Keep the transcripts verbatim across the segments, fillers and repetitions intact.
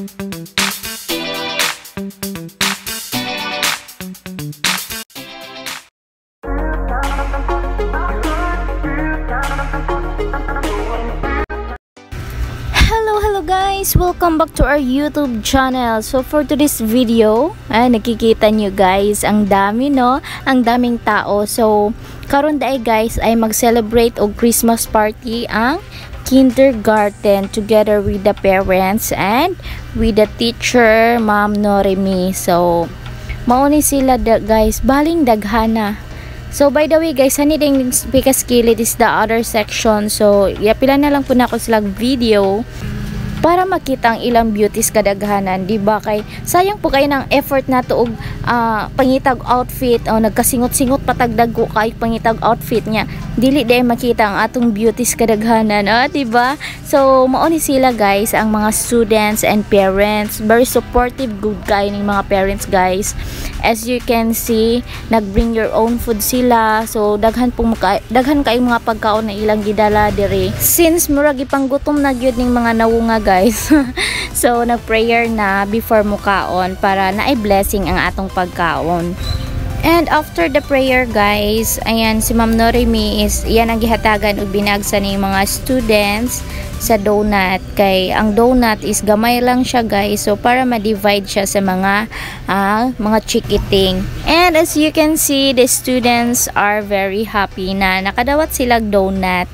Guys, welcome back to our YouTube channel. So for today's video, ay nakikita nyo guys, ang dami no, ang daming tao. So karon daay guys ay mag-celebrate og Christmas party ang kindergarten together with the parents and with the teacher, Ma'am Noremi. So mauni sila da, guys, baling daghana. So by the way guys, hani ding because kilid is the other section. So yapila na lang po na ako silang video para makita ang ilang beauties kadaghanan, di ba? Kay sayang po kayo ng effort na tuog uh, pangitag outfit o nagkasingot-singot patagdag ko kay pangitag outfit niya. Dili day makita ang atong beauties kadaghanan, ah, di ba? So mao ni sila guys, ang mga students and parents, very supportive good guy ning mga parents guys. As you can see, nag-bring your own food sila. So daghan pong daghan kay mga pagkaon na ilang gidala dire. Since murag ipanggutom na gyud ning mga nawunga guys. guys. So nag-prayer na before mukaon para naay blessing ang atong pagkaon. And after the prayer guys, ayan si Ma'am Noremi is yan ang gihatagan ug binagsa ni mga students sa donut. Kay ang donut is gamay lang siya guys. So para ma-divide siya sa mga uh, mga chikiting. And as you can see, the students are very happy na nakadawat silang donut.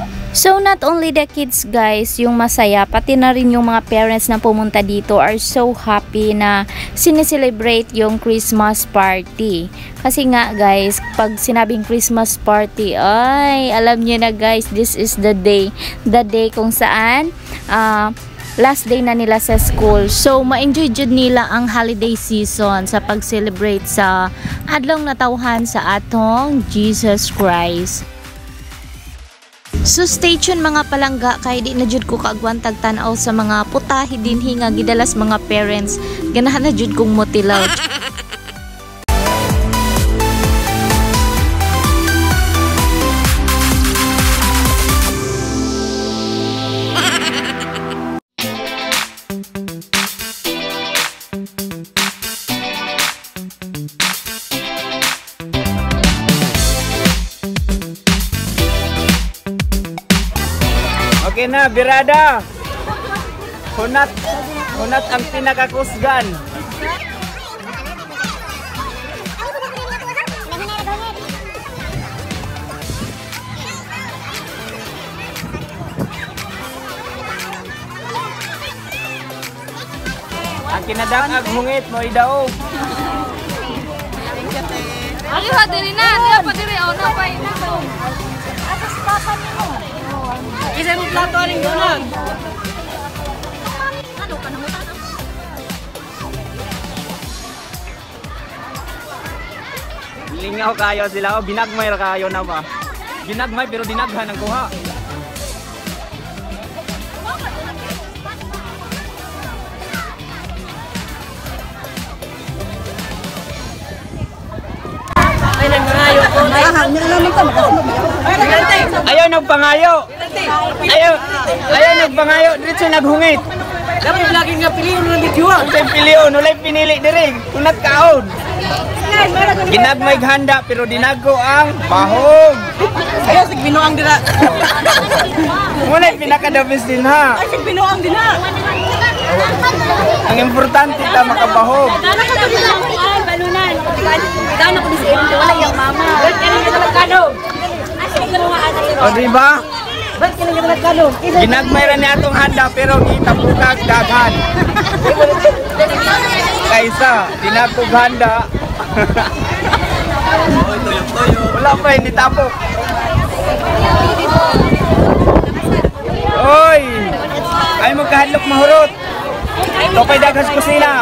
So not only the kids guys yung masaya, pati na rin yung mga parents na pumunta dito are so happy na sineselebrate yung Christmas party. Kasi nga guys, pag sinabing Christmas party, ay alam niyo na guys, this is the day, the day kung saan uh, last day na nila sa school. So ma-enjoy jud nila ang holiday season sa pag-celebrate sa adlaw natawhan sa atong Jesus Christ. So stay tuned mga palangga, kay di na jud ko kaagwantag tanaw sa mga putahe dinhi nga gidalas mga parents. Ganahan na jud kong motilaw. Okay na, birada. Hunat, hunat ang pinakakusgan. Ang kinadakag hungit mo idaog. Ari ha diri na, diya pa diri oh na pay na to. Atas papa nimo. Isa mo plato aling donut. Ano ka nang utang? Lingaw kayo sila, oh, binagmay ra kayo na ba? Binagmay pero dinaghan ang kuha. Ay nagpangayo ko. Ayaw nagpangayo. Ayaw, ayaw nagpangayo, diretso naghungit. Dapat lagi nga piliyon ng video. Unsay piliyon, ulay pinili diri, kunat kaon. Ginagmay handa pero dinago ang bahog. Ayaw sig binuang dira. Muna pinakadabis din ha. Ay sig binuang dira. Ang importante ta makabahog. Dana ka diri lang ay balunan. Dana ko di sa imo wala yang mama. Kani ka magkano? Asa ka nga ata siro. O diba? Ba't kini nga nagkano? Ginagmay ra ni atong handa pero gitabukag daghan. Kaysa dinagog handa. Wala pa hindi tapok. Oy! Ay mo kahadlok mahurot. Topay daghas kusina.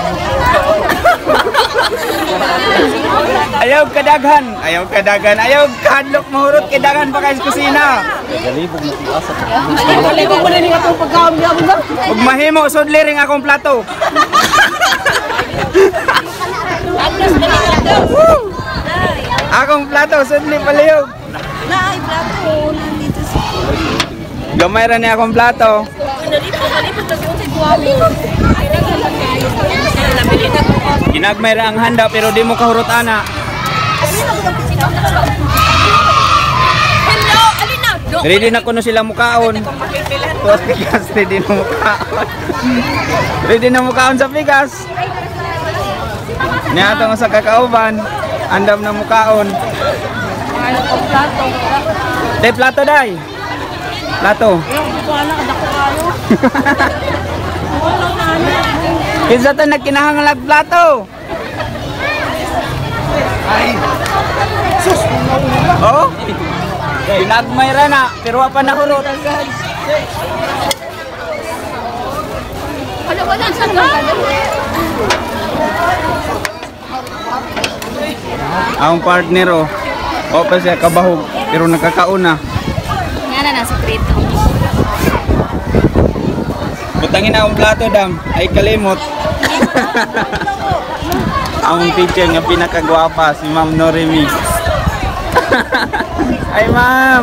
Ayaw kadaghan, ayaw kadaghan, ayaw kahadlok mahurot kay daghan pa kay kusina. Galibog na tiasa. Galibog mo na ni atong pagkaon niya mo. Ug mahimo sudli ring akong plato. Akong plato sudli palihog. Naay plato nandito sa Gamay ra niya akong plato. Ginagmay ra ang handa pero di mo kahurot ana. Ready na kuno sila mukaon. Tuwas pikas, ready na mukaon. Ready na mukaon sa pikas. Niya nga sa kakauban, andam na mukaon. Day plato day. Plato. Kinsa ta nagkinahanglan plato? Ay. Sus. Oh. Ginagmay ra na, pero wa pa nahurot. Wala wala sa gano'n. Ang partner oh. O pa siya kabahog, pero nakakauna. Nga na nasa krito. Butangin na akong plato dam, ay kalimot. Ang teacher nga pinakagwapa si Ma'am Noremi. Ay ma'am.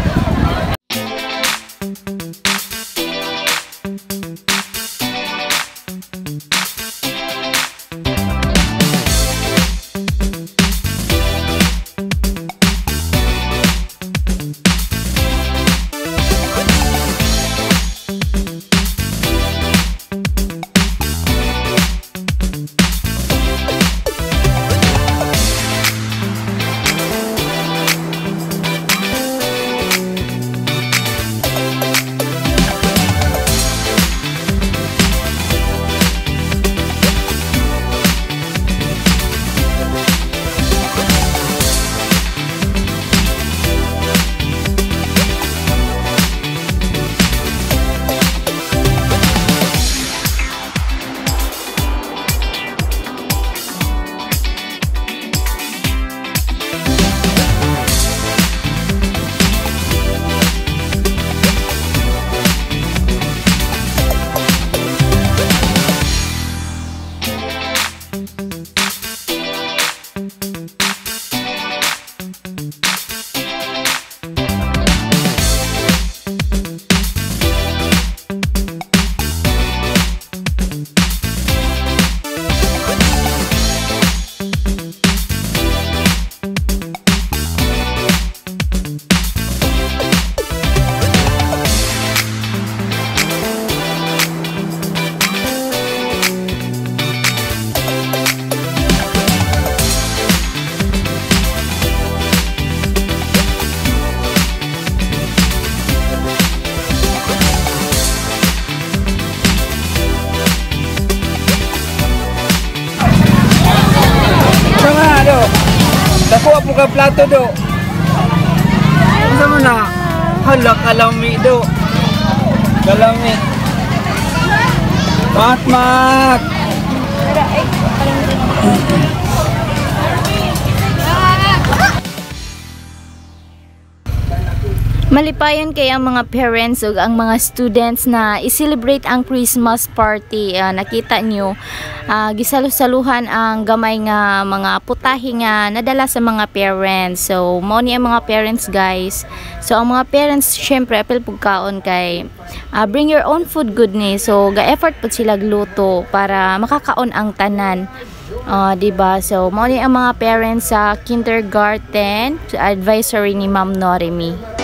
Nakuha po ka plato do. Ano mo na? Hala, kalami do. Kalami. Mat, mat. Malipayon kay ang mga parents ug ang mga students na i-celebrate ang Christmas party. Uh, nakita nyo, uh, gisalu-saluhan ang gamay nga mga putahe nga nadala sa mga parents. So, mo ni ang mga parents guys. So, ang mga parents, syempre, apel pugkaon kay uh, bring your own food goodness. So, ga-effort po sila gluto para makakaon ang tanan. Uh, diba? So, mo ni ang mga parents sa kindergarten, advisory ni Ma'am Noremi.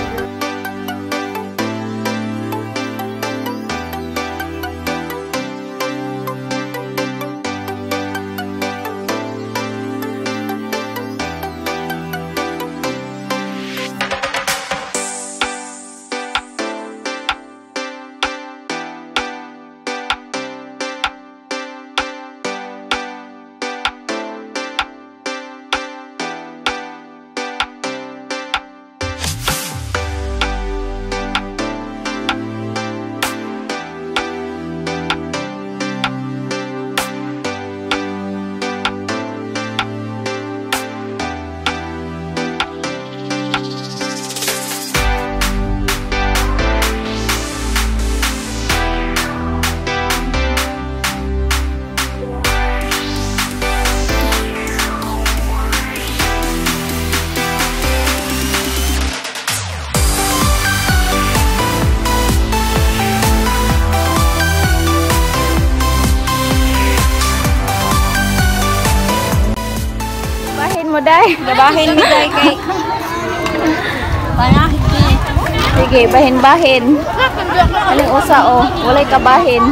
day. Gabahin mi day kay. Banahin mi. Sige, bahin-bahin. Aling usa o, walay kabahin.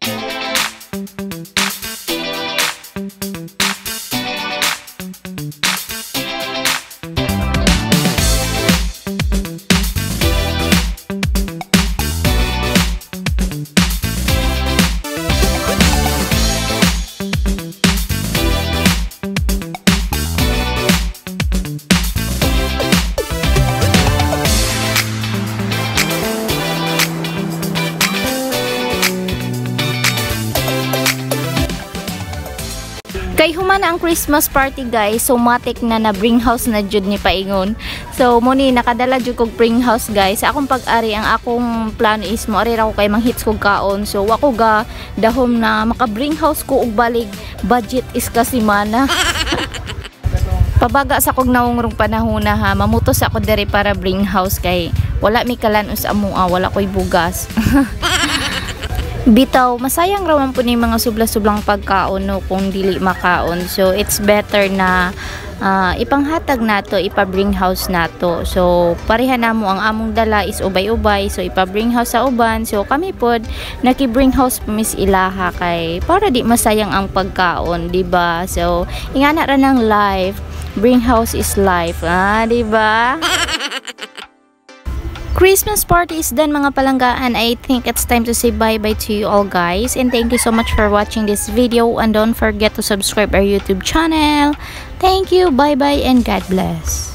Kay humana ang Christmas party guys, so matik na na bring house na jud ni paingon. So muni nakadala jud kog bring house guys. Sa akong pag-ari ang akong plano is mo ari ra ko kay manghits kog kaon. So ako ga dahom na maka bring house ko og balig budget is kasi mana. Pabaga sa kog naungrong panahon na ha, mamutos ako diri para bring house kay wala mi kalan-os amoa, wala koy bugas. Bitaw, masayang raman po ni mga subla-sublang pagkaon no kung dili makaon. So it's better na uh, ipanghatag nato, ipa-bring house nato. So pareha namo ang among dala is ubay-ubay. So ipa-bring house sa uban. So kami pod naki-bring house pumis ilaha kay para di masayang ang pagkaon, di ba? So ingana ra ng life. Bring house is life, ah, di ba? Christmas party is done mga palanggaan. I think it's time to say bye-bye to you all guys. And thank you so much for watching this video. And don't forget to subscribe our YouTube channel. Thank you, bye-bye, and God bless.